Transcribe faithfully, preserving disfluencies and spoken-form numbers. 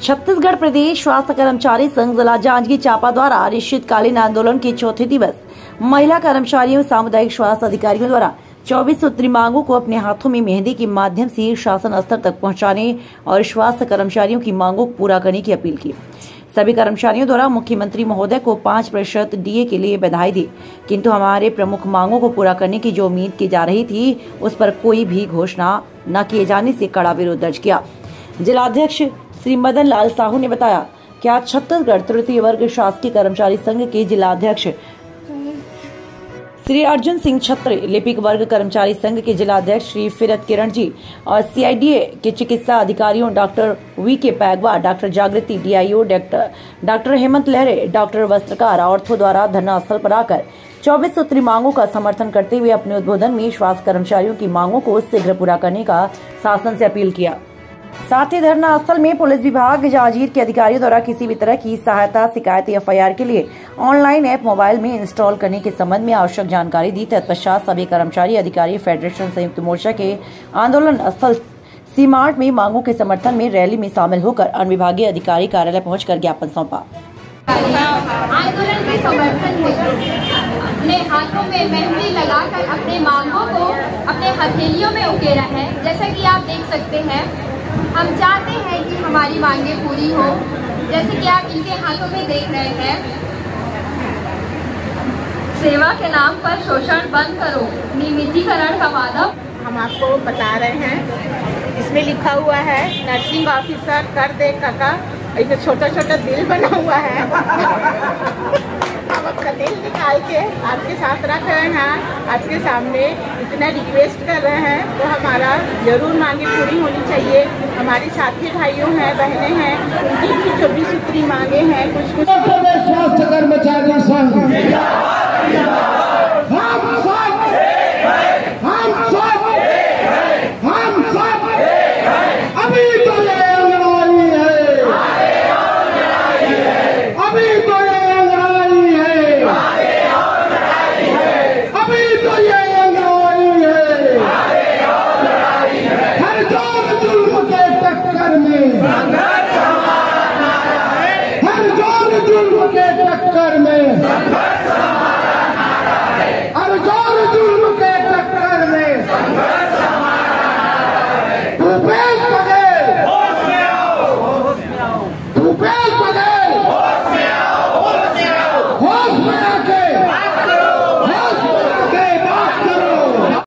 छत्तीसगढ़ प्रदेश स्वास्थ्य कर्मचारी संघ जिला जांजगीर चांपा द्वारा अनिश्चितकालीन आंदोलन के चौथे दिवस महिला कर्मचारियों सामुदायिक स्वास्थ्य अधिकारियों द्वारा चौबीस सूत्री मांगों को अपने हाथों में मेहंदी के माध्यम से शासन स्तर तक पहुंचाने और स्वास्थ्य कर्मचारियों की मांगों को पूरा करने की अपील की। सभी कर्मचारियों द्वारा मुख्यमंत्री महोदय को पाँच प्रतिशत डीए के लिए बधाई दी, किंतु हमारे प्रमुख मांगों को पूरा करने की जो उम्मीद की जा रही थी उस पर कोई भी घोषणा न किए जाने से कड़ा विरोध दर्ज किया। जिलाध्यक्ष श्री मदन लाल साहू ने बताया कि आज छत्तीसगढ़ तृतीय वर्ग शासकीय कर्मचारी संघ के जिलाध्यक्ष श्री अर्जुन सिंह छत्र, लिपिक वर्ग कर्मचारी संघ के जिलाध्यक्ष श्री फिरत किरण जी और सीआईडीए के चिकित्सा अधिकारियों doctor V K Paigwa, doctor Jagriti DIO, doctor doctor Hemant Lahare, doctor Vastrakar ortho द्वारा धरना स्थल पर आकर चौबीस सूत्री मांगों का समर्थन करते हुए अपने उद्बोधन में स्वास्थ्य कर्मचारियों की मांगों को शीघ्र पूरा करने का शासन से अपील किया। साथ ही धरना स्थल में पुलिस विभाग जांजगीर के अधिकारियों द्वारा किसी भी तरह की सहायता शिकायत एफ आई आर के लिए ऑनलाइन ऐप मोबाइल में इंस्टॉल करने के संबंध में आवश्यक जानकारी दी। तत्पश्चात सभी कर्मचारी अधिकारी फेडरेशन संयुक्त मोर्चा के आंदोलन स्थल सीमार्ट में मांगों के समर्थन में रैली में शामिल होकर अनुविभागीय अधिकारी कार्यालय पहुंचकर ज्ञापन सौंपा। आंदोलन के समर्थन में अपने हाथों में मेहंदी लगाकर अपने मांगों को अपने हथेलियों में उकेरा है। जैसा कि आप देख सकते हैं, हम चाहते हैं कि हमारी मांगे पूरी हो। जैसे कि आप इनके हाथों में देख रहे हैं, सेवा के नाम पर शोषण बंद करो, नियमितीकरण का वादा। हम आपको बता रहे हैं, इसमें लिखा हुआ है नर्सिंग ऑफिसर कर दे काका। एक छोटा छोटा दिल बना हुआ है। हम आपका दिल निकाल के आपके साथ रख रहे हैं, आपके सामने इतना रिक्वेस्ट कर रहे हैं, तो हमारा जरूर मांगे पूरी होनी चाहिए। हमारी साथी भाइयों हैं, बहनें हैं, उनकी भी चौबीस सूत्री मांगे हैं। कुछ कुछ स्वास्थ्य कर्मचारी संघ